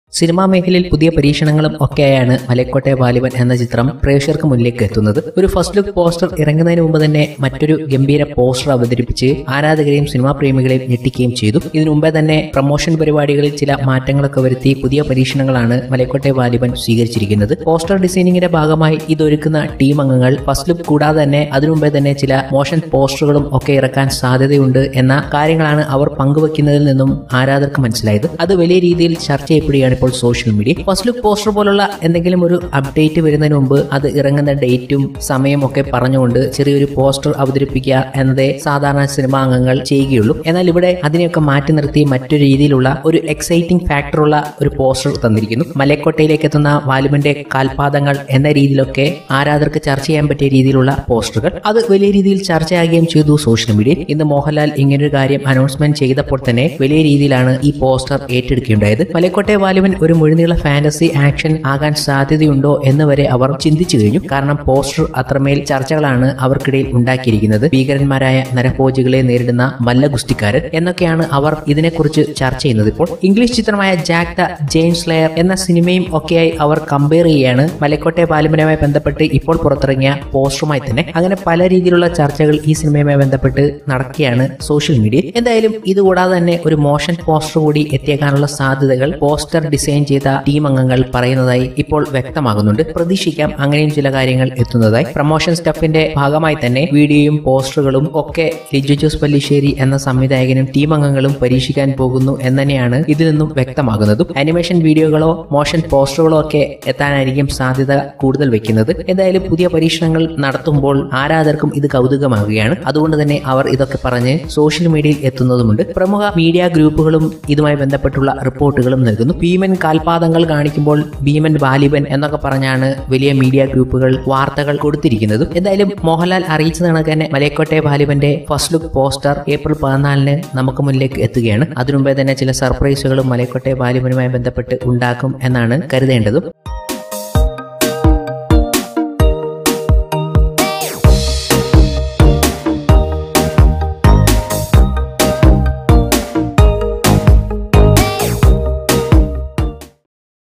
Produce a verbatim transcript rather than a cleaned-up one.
Cinema മേഖലയിൽ പുതിയ പരീക്ഷണങ്ങളും ഒക്കെയായാണ് മലൈക്കോട്ടെ വാലിബൻ എന്ന ചിത്രം പ്രേക്ഷകർക്ക് മുന്നിലേക്ക് എത്തുന്നത്. ഒരു ഫസ്റ്റ് ലുക്ക് പോസ്റ്റർ ഇറങ്ങുന്നതിന് മുമ്പ് തന്നെ മറ്റൊരു ഗംഭീര പോസ്റ്റർ അവതരിപ്പിച്ച് ആരാധകരെയും സിനിമാ പ്രേമികളെയും ഞെട്ടിക്കുകയും ചെയ്തു. ഇതിനു മുമ്പേ തന്നെ പ്രമോഷൻ പരിപാടികളിൽ ചില മാറ്റങ്ങളൊക്കെ വരുത്തി പുതിയ പരീക്ഷണങ്ങളാണ് മലൈക്കോട്ടെ വാലിബൻ സ്വീകരിച്ചിരിക്കുന്നത്. പോസ്റ്റർ ഡിസൈനിങ്ങിന്റെ ഭാഗമായി ഇതൊരുക്കുന്ന ടീം അംഗങ്ങൾ ഫസ്റ്റ് ലുക്ക് കൂടാതെ തന്നെ അതിനു മുമ്പേ തന്നെ ചില മോഷൻ പോസ്റ്ററുകളും ഒക്കെ ഇറക്കാൻ സാധ്യതയുണ്ട് എന്ന കാര്യങ്ങളാണ് അവർ പങ്കുവെക്കുന്നതിൽ നിന്നും ആരാധകർക്ക് മനസ്സിലായത്. അത് വലിയ രീതിയിൽ ചർച്ച ചെയ്യപ്പെടുകയാണ് ഇപ്പോൾ social media. First look poster പോലുള്ള എന്തെങ്കിലും ഒരു അപ്ഡേറ്റ് വരുന്നതിന് മുമ്പ് അത് ഇറങ്ങുന്ന ഡേറ്റും സമയവും ഒക്കെ പറഞ്ഞുകൊണ്ട് ചെറിയൊരു പോസ്റ്റർ അവതരിപ്പിക്കുക എന്നതേ സാധാരണ സിനിമാ അംഗങ്ങൾ ചെയ്യുകയുള്ളൂ. എന്നാൽ ഇവിടെ അതിനെയൊക്കെ മാറ്റി നിർത്തി മറ്റൊരു രീതിയിലുള്ള ഒരു എക്സൈറ്റിംഗ് ഫാക്ടറുള്ള ഒരു പോസ്റ്റർ തന്നിരിക്കുന്നു. മലൈക്കോട്ടയിലേക്ക് എത്തുന്ന വാലിബന്റെ കാൽപാദങ്ങൾ എന്ന രീതിയിലൊക്കെ ആരാധകർക്ക് ചർച്ച ചെയ്യാൻ പറ്റിയ രീതിയിലുള്ള പോസ്റ്ററുകൾ അത് വലിയ രീതിയിൽ ചർച്ചയാകുകയും ചെയ്തു സോഷ്യൽ മീഡിയയിൽ. ഇന്ന് മോഹൻലാൽ ഇങ്ങനൊരു കാര്യം അനൗൺസ്മെന്റ് ചെയ്തപ്പോൾ തന്നെ വലിയ രീതിയിലാണ് ഈ പോസ്റ്റർ ഏറ്റെടുക്കുകയുണ്ടായത്. മലൈക്കോട്ടെ വാലിബൻ ഒരു മുഴുനീള ഫാന്റസി ആക്ഷൻ ആകാൻ സാധ്യതയുണ്ടോ എന്ന് വരെ അവർ ചിന്തിച്ചു കഴിഞ്ഞു. കാരണം പോസ്റ്റർ അത്രമേൽ ചർച്ചകളാണ് അവർക്കിടയിൽ ഉണ്ടാക്കിയിരിക്കുന്നത്. ഭീകരന്മാരായ നരഭോജികളെ നേരിടുന്ന മല്ല ഗുസ്തിക്കാരൻ എന്നൊക്കെയാണ് അവർ ഇതിനെക്കുറിച്ച് ചർച്ച ചെയ്യുന്നത്. ഇപ്പോൾ ഇംഗ്ലീഷ് ചിത്രമായ ജാക്ക് ദ ജെയിൻ സ്ലെയർ എന്ന സിനിമയും ഒക്കെയായി അവർ കമ്പയർ ചെയ്യുകയാണ് മലൈക്കോട്ടെ വാലിബനുമായി ബന്ധപ്പെട്ട് ഇപ്പോൾ പുറത്തിറങ്ങിയ പോസ്റ്ററുമായി തന്നെ. അങ്ങനെ പല രീതിയിലുള്ള ചർച്ചകൾ ഈ സിനിമയുമായി ബന്ധപ്പെട്ട് നടക്കുകയാണ് സോഷ്യൽ മീഡിയയിൽ. എന്തായാലും ഇതുകൂടാതെ തന്നെ ഒരു മോഷൻ പോസ്റ്റർ കൂടി എത്തിയേക്കാനുള്ള സാധ്യതകൾ പോസ്റ്റർ ഡിസൈൻ ചെയ്ത ടീം അംഗങ്ങൾ പറയുന്നതായി ഇപ്പോൾ വ്യക്തമാകുന്നുണ്ട്. പ്രതീക്ഷിക്കാം അങ്ങനെയും ചില കാര്യങ്ങൾ എത്തുന്നതായി. പ്രൊമോഷൻ സ്റ്റഫിന്റെ ഭാഗമായി തന്നെ വീഡിയോയും പോസ്റ്ററുകളും ഒക്കെ ലിജു ജോസ് പല്ലിശ്ശേരി എന്ന സംവിധായകനും ടീം അംഗങ്ങളും പരീക്ഷിക്കാൻ പോകുന്നു എന്ന് തന്നെയാണ് ഇതിൽ നിന്നും വ്യക്തമാകുന്നതും. ആനിമേഷൻ വീഡിയോകളോ മോഷൻ പോസ്റ്ററുകളോ ഒക്കെ എത്താനായിരിക്കും സാധ്യത കൂടുതൽ വെക്കുന്നത്. എന്തായാലും പുതിയ പരീക്ഷണങ്ങൾ നടത്തുമ്പോൾ ആരാധകർക്കും ഇത് കൗതുകമാകുകയാണ്. അതുകൊണ്ട് തന്നെ അവർ ഇതൊക്കെ പറഞ്ഞ് സോഷ്യൽ മീഡിയയിൽ എത്തുന്നതുമുണ്ട്. പ്രമുഖ മീഡിയ ഗ്രൂപ്പുകളും ഇതുമായി ബന്ധപ്പെട്ടുള്ള റിപ്പോർട്ടുകളും നൽകുന്നു. ഭീമൻ കാൽപാദങ്ങൾ കാണിക്കുമ്പോൾ ഭീമൻ വാലിബൻ എന്നൊക്കെ പറഞ്ഞാണ് വലിയ മീഡിയ ഗ്രൂപ്പുകൾ വാർത്തകൾ കൊടുത്തിരിക്കുന്നത്. എന്തായാലും മോഹൻലാൽ അറിയിച്ചത് കണക്ക് തന്നെ മലൈക്കോട്ടെ വാലിബന്റെ ഫസ്റ്റ് ലുക്ക് പോസ്റ്റർ ഏപ്രിൽ പതിനാലിന് നമുക്ക് മുന്നിലേക്ക് എത്തുകയാണ്. അതിനുമുമ്പേ തന്നെ ചില സർപ്രൈസുകളും മലൈക്കോട്ടെ വാലിബനുമായി ബന്ധപ്പെട്ട് ഉണ്ടാക്കും എന്നാണ് കരുതേണ്ടതും.